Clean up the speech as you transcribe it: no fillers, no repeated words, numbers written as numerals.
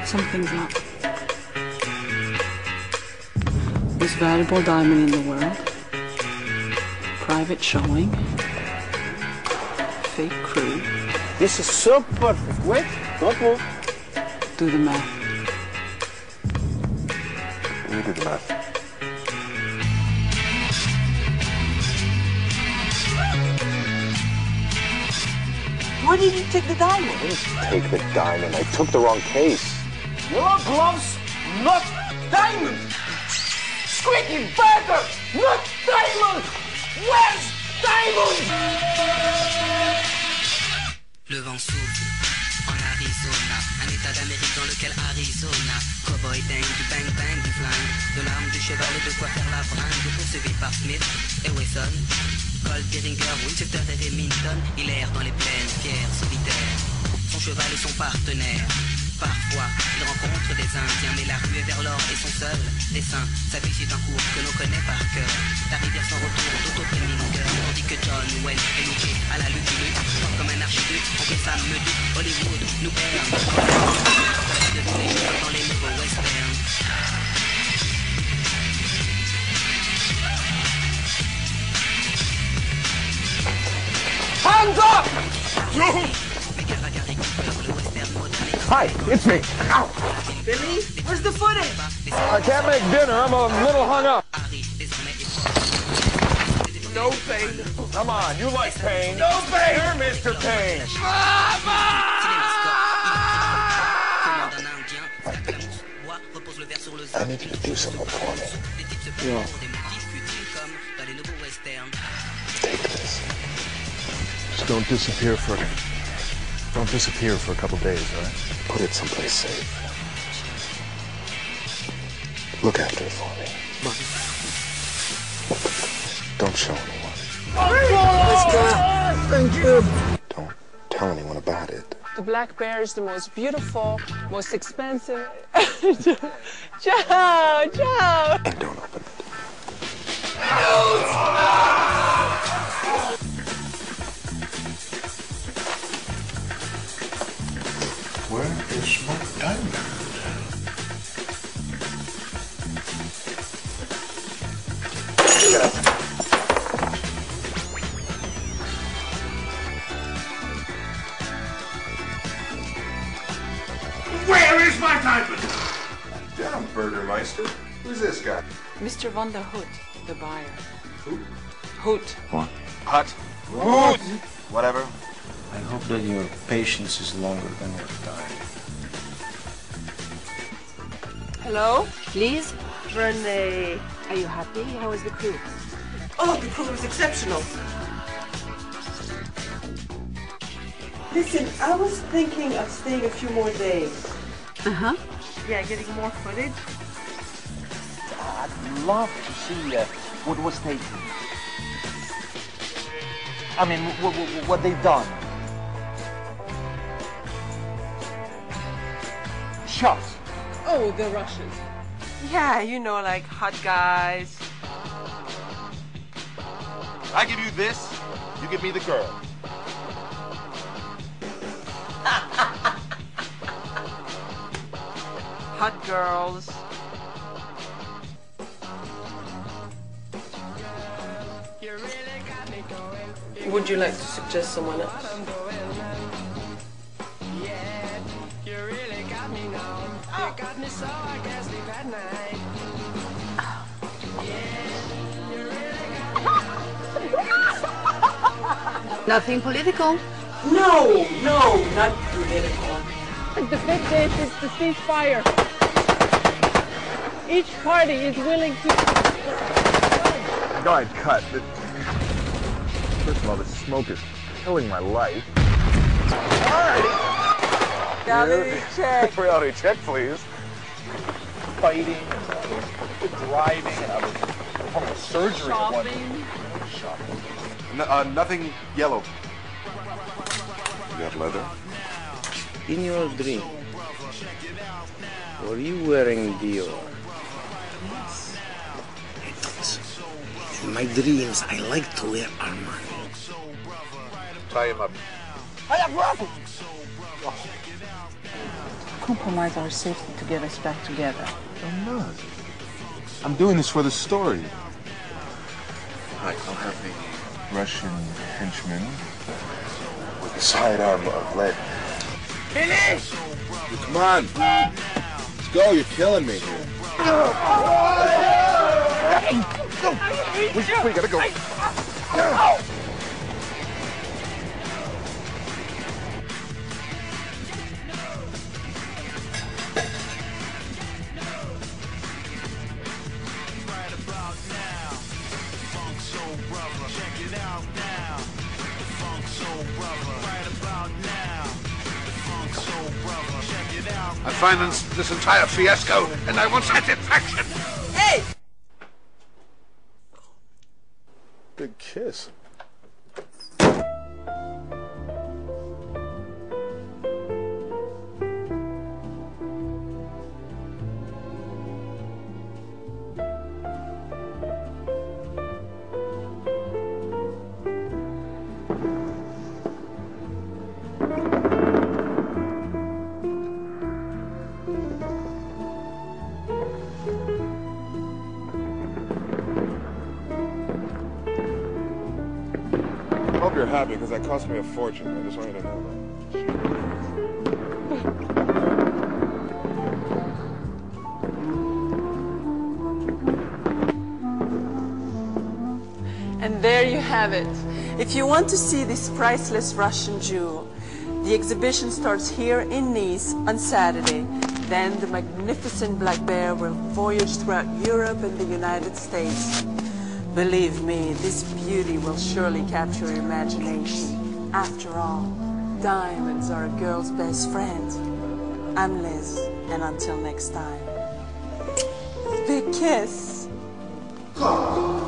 Something's up. Most valuable diamond in the world. Private showing. Fake crew. This is so perfect. Wait, don't move. Do the math. You do the math. Where did you take the diamond? I didn't take the diamond. I took the wrong case. Your gloves, not diamond. Squeaky burger, not diamond. Where's diamond? Le vent souffle en Arizona, un état d'Amérique dans lequel Arizona, cowboy dingue, du bang bang, du flingue, de l'arme, du cheval et de quoi faire la bringue, poursuivi par Smith et Wesson, Colt, Derringer, Winchester et Remington, il erre dans les plaines, fier, solitaire, son cheval est son partenaire. Parfois, il rencontre des Indiens, mais la rue est vers l'or et son seul dessin. Sa vie c'est un cours que l'on connaît par cœur. La rivière sans retour d'auto-Preminger, tandis que John Wayne est looké à la lutte, fort comme un archiduc, on fait ça me dit, Hollywood nous perd. De tous les jours dans les nouveaux westerns. Hands up! Hi, it's me. Ow. Billy, where's the footage? I can't make dinner. I'm a little hung up. No pain. Come on, you like pain. No pain. You're Mr. Pain. I need you to do something for me. Yeah. Take this. Just don't disappear for a couple days, all right? Put it someplace safe. Look after it for me. Don't show anyone. Thank you. Don't tell anyone about it. The black bear is the most beautiful, most expensive. Ciao, ciao. And don't open it. Where is my diamond? Get up. Where is my diamond? Down, Burgermeister. Who's this guy? Mr. Van der Hood, the buyer. Who? Hood. What? Hut. Hood! Whatever. I hope that your patience is longer than your time. Hello? Please? Renee. Are you happy? How was the cruise? Oh, the crew was exceptional. Listen, I was thinking of staying a few more days. Uh-huh. Yeah, getting more footage. I'd love to see what was taken. I mean, what they've done. Shots. Oh, the Russians. Yeah, you know, like hot guys. I give you this, you give me the girl. Hot girls. Would you like to suggest someone else? Nothing political. No, not political. The fifth date is the ceasefire. Each party is willing to... Go ahead, cut. First of all, this smoke is killing my life. Alrighty. Reality check. Reality check, please. Fighting, driving, and I was performing surgery at one point. Shopping. Nothing yellow. You got leather? In your dream, were you wearing Dior? Yes. In my dreams, I like to wear Armani. Tie him up. I abrupt! compromise our safety to get us back together. I'm not. I'm doing this for the story. Right, I'll have the Russian henchman. With the sidearm of lead. Finish! Come on. Let's go, you're killing me here. We gotta go. I financed this entire fiasco, and I want satisfaction. Hey! Big kiss. I hope you're happy, because that cost me a fortune. I just want you to know that. And there you have it. If you want to see this priceless Russian jewel, the exhibition starts here in Nice on Saturday. Then the magnificent Black Bear will voyage throughout Europe and the United States. Believe me, this beauty will surely capture your imagination. After all, diamonds are a girl's best friend. I'm Liz, and until next time, big kiss.